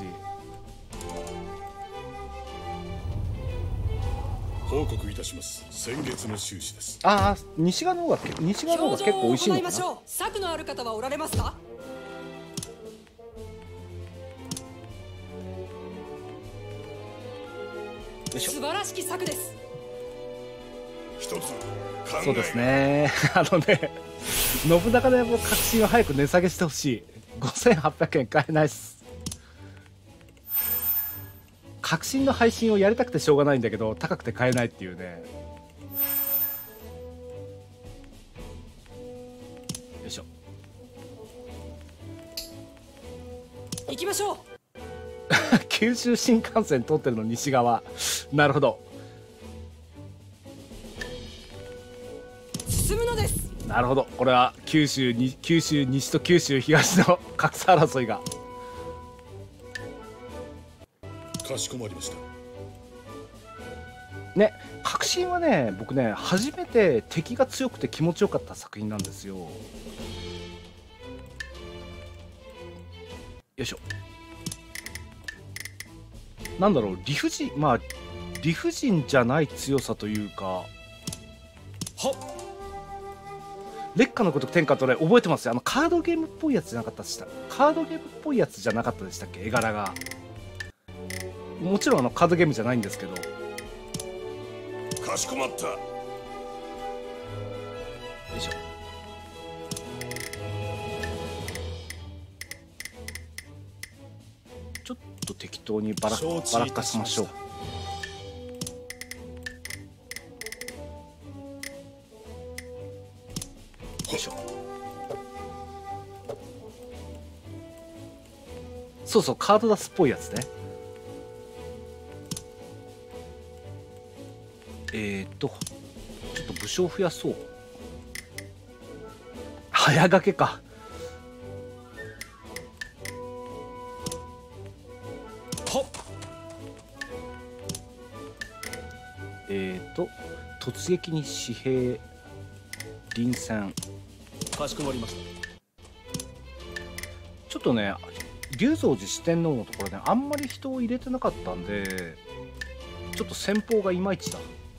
報告いたします。先月の収支です。 ああ、西側の方が結構美味しいのかな。 策のある方はおられますか。素晴らしき策です。 一つ考え。 そうですね信長の野望革新を早く値下げしてほしい。5800円買えないっす。革新の配信をやりたくてしょうがないんだけど高くて買えないっていうね。よいしょ。 行きましょう。 九州新幹線通ってるの西側。なるほど。 進むのです。 なるほど。これは九州西と九州東の格差争いが。 かしこまりました。 ね、革新はね、僕ね、初めて敵が強くて気持ちよかった作品なんですよ。よいしょ。なんだろう、理不尽じゃない強さというか。はっ。烈火のごとく天下取れ、覚えてますよ。カードゲームっぽいやつじゃなかったでした。カードゲームっぽいやつじゃなかったでしたっけ、絵柄が。もちろんカードゲームじゃないんですけど。 かしこまった。よいしょ。ちょっと適当にばらかしましょう。よいしょ。そうそう、カード出すっぽいやつね。ちょっと武将増やそう。早掛けか。 はっ。 突撃に紙幣臨戦。 かしこまりました。 ちょっとね、龍蔵寺四天王のところね、あんまり人を入れてなかったんで、ちょっと戦法がいまいちだ。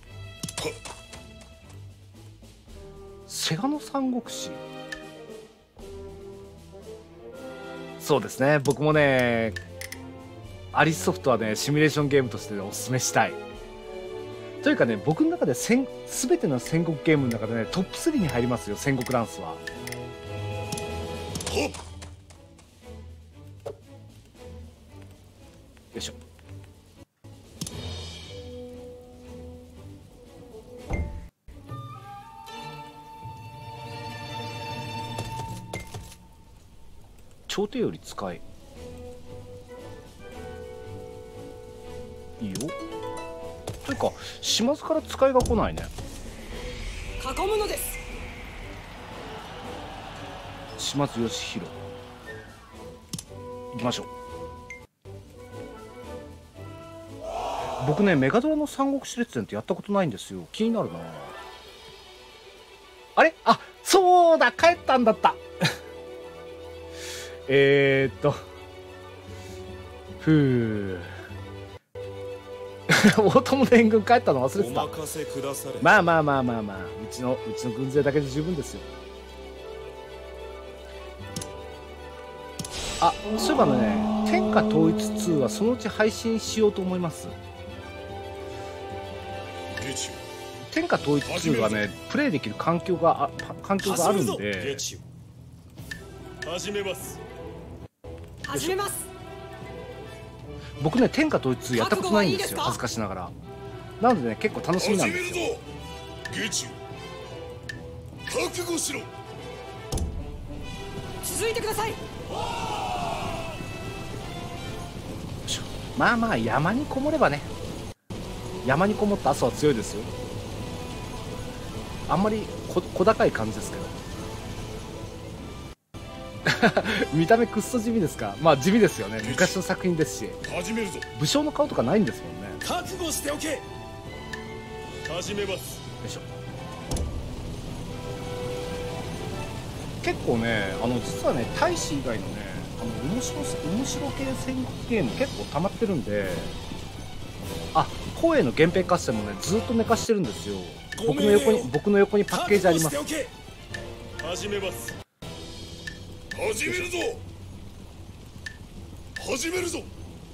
セガの三国志。そうですね、僕もね、アリスソフトはね、シミュレーションゲームとしておすすめしたい。というかね、僕の中で全ての戦国ゲームの中でね、トップ3に入りますよ、戦国ランスは。よいしょ。朝廷より使え。いいよ。というか島津から使いが来ないね。 囲むのです。 島津義弘行きましょう。僕ね、メガドラの三国志列伝ってやったことないんですよ。気になるな。あれ、あ、そうだ、帰ったんだったふう大友の援軍帰ったの忘れてた。 お任せくだされ。 まあうちの軍勢だけで十分ですよ。あ、そういえばね、天下統一2はそのうち配信しようと思います。天下統一2はね、プレイできる環境があるんで。 始めます。 始めます。 僕ね、天下統一2やったことないんですよ、恥ずかしながら。なのでね、結構楽しみなんですよ。 下中覚悟しろ。 続いてください。 まあまあ山にこもればね、山にこもった朝は強いですよ。あんまり小高い感じですけど見た目クッソ地味ですか。まあ地味ですよね、昔の作品ですし。 始めるぞ。 武将の顔とかないんですもんね。 覚悟しておけ。 始めます。 よいしょ。結構ね、実はね、大使以外のね、面白系戦国ゲーム結構溜まってるんで、あ、光栄の源平合戦もね、ずっと寝かしてるんですよ。僕の横にパッケージあります。 始めます。始めるぞ。始めるぞ。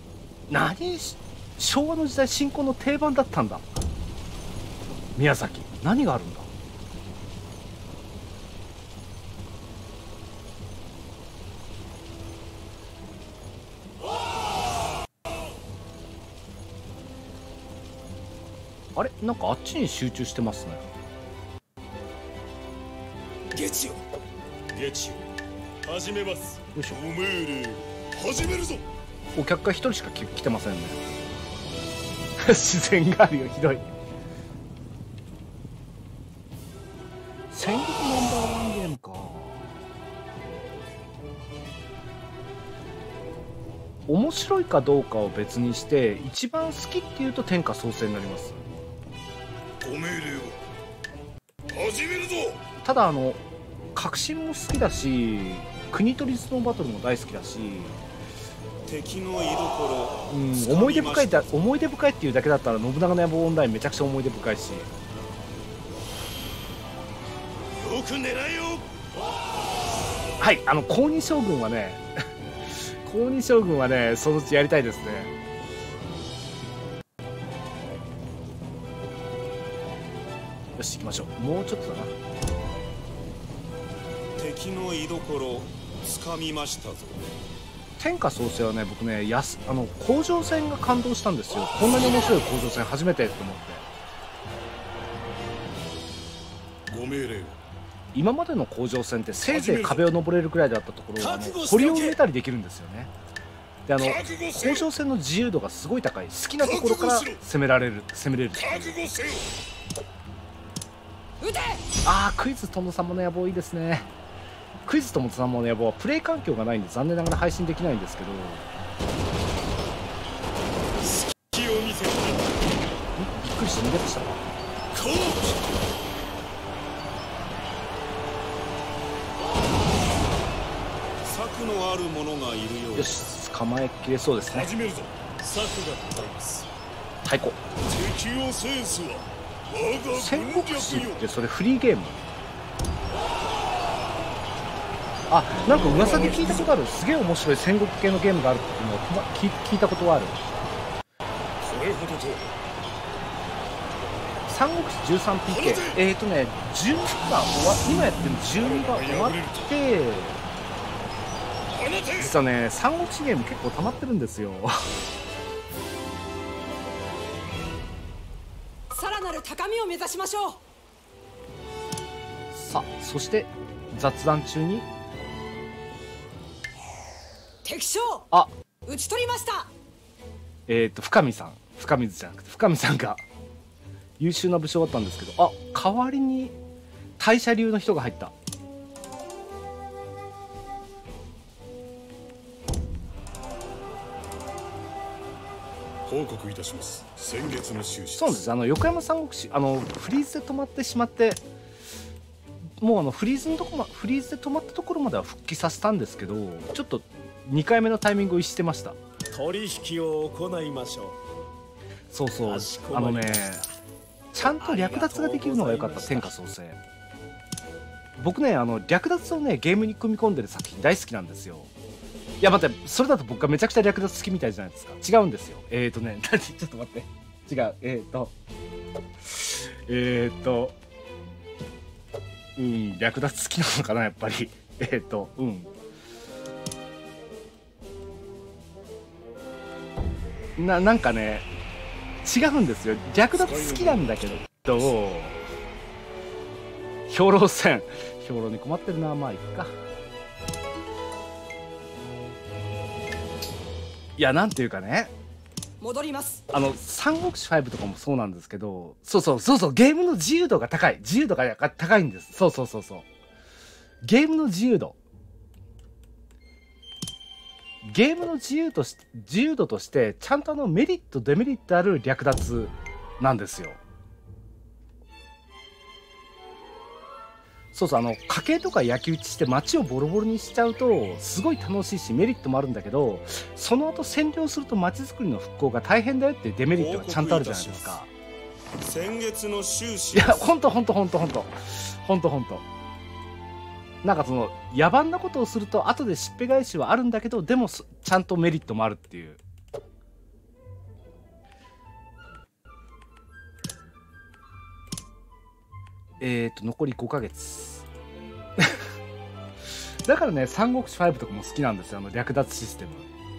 昭和の時代進行の定番だったんだ。宮崎、何があるんだ。あれ、なんかあっちに集中してますね。 ゲチよ。 ゲチよ。始めます。 よいしょ。 ご命令始めるぞ。 お客が一人しか来てませんね自然があるよ、ひどい。戦国ナンバーワンゲームか。面白いかどうかを別にして一番好きっていうと天下創生になります。 ご命令を始めるぞ。 ただ革新も好きだし、国取りスノーバトルも大好きだし、 敵の居所、 思い出深いっていうだけだったら信長の野望オンラインめちゃくちゃ思い出深いし。 よく狙えよ。 はい、公認将軍はね公認将軍はね、そのうちやりたいですね。よし、行きましょう。もうちょっとだな。 敵の居所つかみましたぞ。 天下創生はね、僕ね、甲状腺が感動したんですよ。こんなに面白い甲状腺初めてって思って。 ご命令を。 今までの甲状腺ってせいぜい壁を登れるくらいだったところを堀を埋めたりできるんですよね。で、甲状腺の自由度がすごい高い。好きなところから攻めれる。 覚悟せよ。 撃て。 ああ、クイズ友様の野望いいですね。クイズ友様の野望はプレイ環境がないんで残念ながら配信できないんですけど。 気を見せろ。 びっくりして逃げ出したわ。 策のある者がいるよう。 よし、構えきれそうですね。 始めるぞ。策がございます。 太鼓。 敵を制すは我が戦軍国史っ略よ。 てそれフリーゲーム。あ、なんか噂で聞いたことある。すげえ面白い戦国系のゲームがあるっていうのを聞いたことはある。 これほどと。 三国志 13PK。12が今やってる12が終わって、実はね、三国志ゲーム結構溜まってるんですよさらなる高みを目指しましょう。 さあ、そして雑談中に敵将、 あ、 討ち取りました。 深水じゃなくて深見さんが優秀な武将だったんですけど、あ、代わりに大社流の人が入った。 報告いたします。先月の収支。 そうなんです。横山三国志フリーズで止まってしまって、もうフリーズで止まったところまでは復帰させたんですけど、ちょっと2回目のタイミングを逸してました。 取引を行いましょう。 そうそう、 かしこまりました。 ちゃんと略奪ができるのが良かった。天下創生。僕ね、略奪をねゲームに組み込んでる作品大好きなんですよ。いや待って、それだと僕がめちゃくちゃ略奪好きみたいじゃないですか。違うんですよ。ちょっと待って、違う。略奪好きなのかな、やっぱり。なんかね、違うんですよ。略奪好きなんだけど、 兵糧戦。兵糧に困ってるな。まあいっか。いや、なんていうかね、 戻ります。 三国志5とかもそうなんですけど、そう、ゲームの自由度が高い。自由度が高いんです。そう。ゲームの自由度。ゲームの自由度として、ちゃんとメリット、デメリットある略奪なんですよ。そう、家計とか焼き討ちして街をボロボロにしちゃうとすごい楽しいしメリットもあるんだけど、その後占領すると街づくりの復興が大変だよっていうデメリットがちゃんとあるじゃないですか。 先月の収支。 いや、ほんとなんか野蛮なことをすると後でしっぺ返しはあるんだけど、でもちゃんとメリットもあるっていう。残り5ヶ月だからね、三国志5とかも好きなんですよ、略奪システム。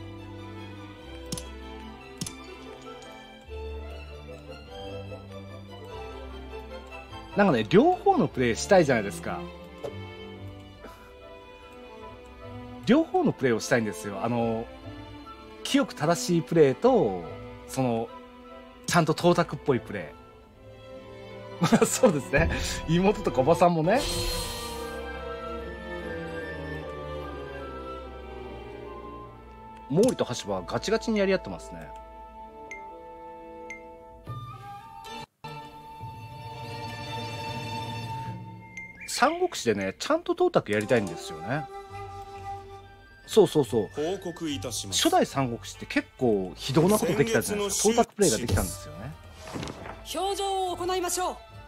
なんかね、両方のプレイしたいじゃないですか。両方のプレイをしたいんですよ。清く正しいプレイと、ちゃんとトータクっぽいプレイ。そうですね。妹とかおばさんもね。毛利と羽柴はガチガチにやり合ってますね。三国志でね、ちゃんとトータクやりたいんですよね。そう。 報告いたします。 初代三国志って結構非道なことできたじゃないですか。トータクプレイができたんですよね。 表情を行いましょう。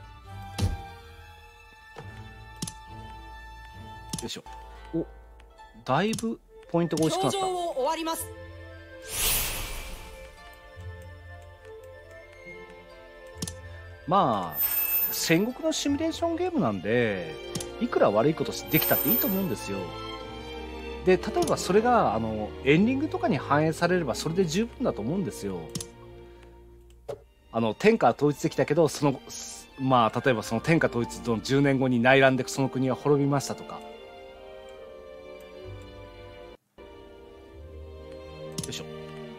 よいしょ。お、だいぶポイントが美味しくなった。 表情を終わります。 まあ戦国のシミュレーションゲームなんで、いくら悪いことできたっていいと思うんですよ。で、例えばそれがエンディングとかに反映されればそれで十分だと思うんですよ。天下は統一できたけど、まあ例えばその天下統一の10年後に内乱でその国は滅びましたとか。よいしょ。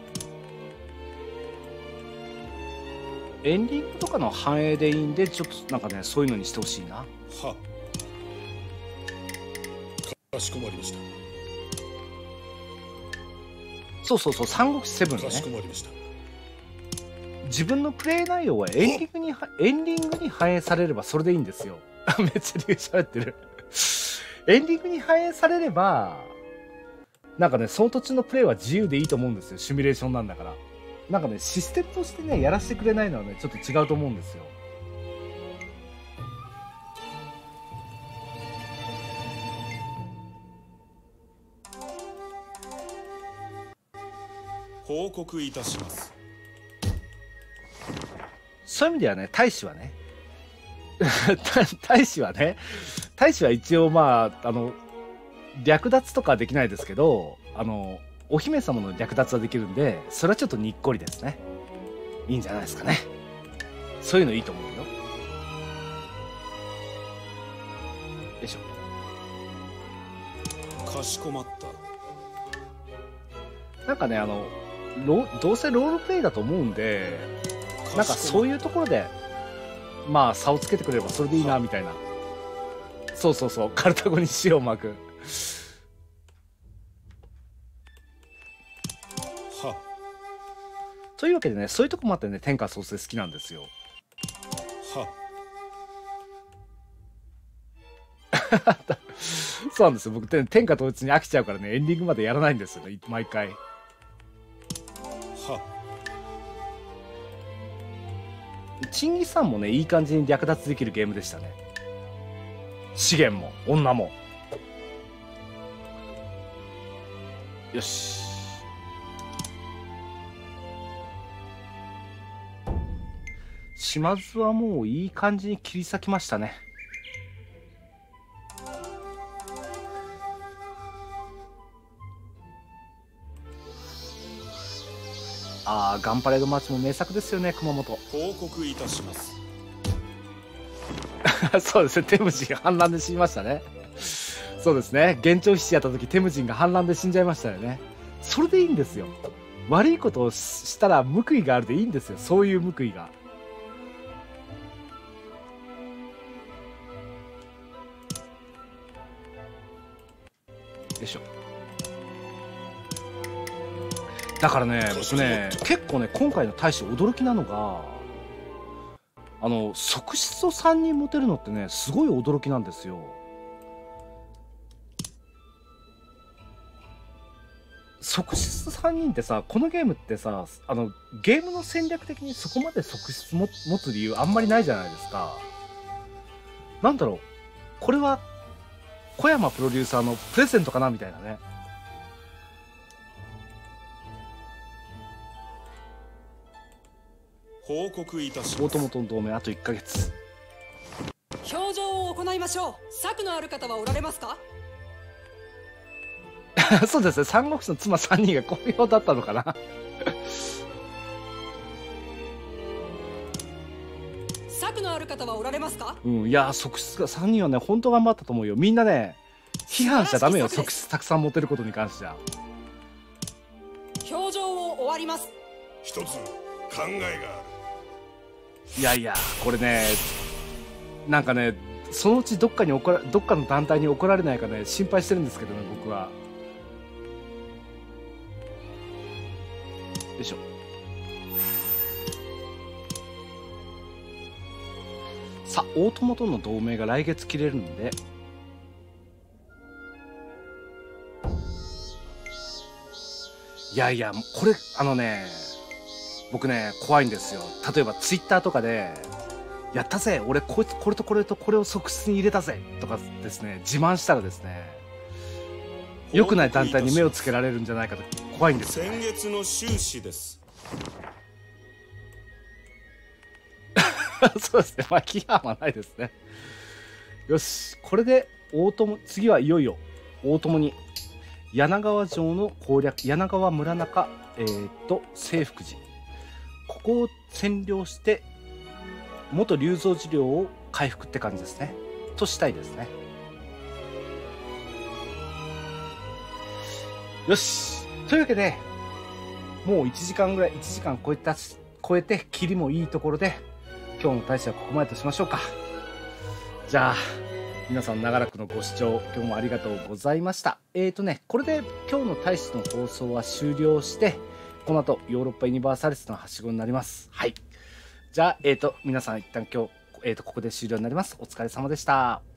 エンディングとかの反映でいいんで、ちょっとなんかね、そういうのにしてほしいな。 はかしこまりました。 そう三国志7ね。 かしこまりました。 自分のプレイ内容はエンディングに反映されればそれでいいんですよ。めっちゃ理由喋ってる。エンディングに反映されれば、なんかね、その土地のプレイは自由でいいと思うんですよ。シミュレーションなんだから。なんかね、システムとしてね、やらせてくれないのはね、ちょっと違うと思うんですよ。 報告いたします。 そういう意味ではね、大使はね、大使は一応まあ、略奪とかはできないですけど、お姫様の略奪はできるんで、それはちょっとにっこりですね。いいんじゃないですかね。そういうのいいと思うよ。よいしょ。 かしこまった。 なんかね、どうせロールプレイだと思うんで、なんかそういうところで、まあ差をつけてくれればそれでいいな、みたいな。そう、カルタゴに塩を巻く。というわけでね、そういうとこもあってね、天下創生好きなんですよ。そうなんですよ。僕、天下統一に飽きちゃうからね、エンディングまでやらないんですよね、毎回。チンギスさんもね、いい感じに略奪できるゲームでしたね。資源も、女も。よし。島津はもういい感じに切り裂きましたね。ああ、ガンパレードマーチも名作ですよね、熊本。 報告いたします。 そうですね、テムジン反乱で死にましたね。そうですね、幻聴必至やった時テムジンが反乱で死んじゃいましたよね。それでいいんですよ。悪いことをしたら報いがあるでいいんですよ、そういう報いが。よいしょ。だからね、僕ね、結構ね、今回の大使驚きなのが、側室を3人持てるのってね、すごい驚きなんですよ。側室3人ってさ、このゲームってさ、ゲームの戦略的にそこまで側室持つ理由あんまりないじゃないですか。なんだろう、これは小山プロデューサーのプレゼントかなみたいなね。 報告いたします。 大友との同盟あと1ヶ月。 表情を行いましょう。策のある方はおられますか？ そうですね、三国志の妻3人が好評だったのかな。 策のある方はおられますか？ うん、いや、側室が3人はね、本当頑張ったと思うよ。みんなね、批判しちゃダメよ、側室たくさん持てることに関しては。 表情を終わります。 一つ考えがある。 いやいや、これね、なんかね、そのうちどっかの団体に怒られないかね、心配してるんですけどね、僕は。よいしょ。さあ、大友との同盟が来月切れるんで、いやいや、これ僕ね、怖いんですよ。例えばツイッターとかで「やったぜ、俺これとこれとこれを側室に入れたぜ」とかですね、自慢したらですね、良くない団体に目をつけられるんじゃないかと怖いんですよ、 先月の収支です。 そうですね、まあ規範はないですね。よし、これで大友、次はいよいよ大友に柳川城の攻略、柳川村中清福寺、ここを占領して元龍造寺領を回復って感じですね、としたいですね。よし、というわけでもう1時間ぐらい、1時間超えて切りもいいところで、今日の大使はここまでとしましょうか。じゃあ皆さん長らくのご視聴今日もありがとうございました。これで今日の大使の放送は終了して、この後ヨーロッパユニバーサルスのはしごになります。はい。じゃあ皆さん一旦今日ここで終了になります。お疲れ様でした。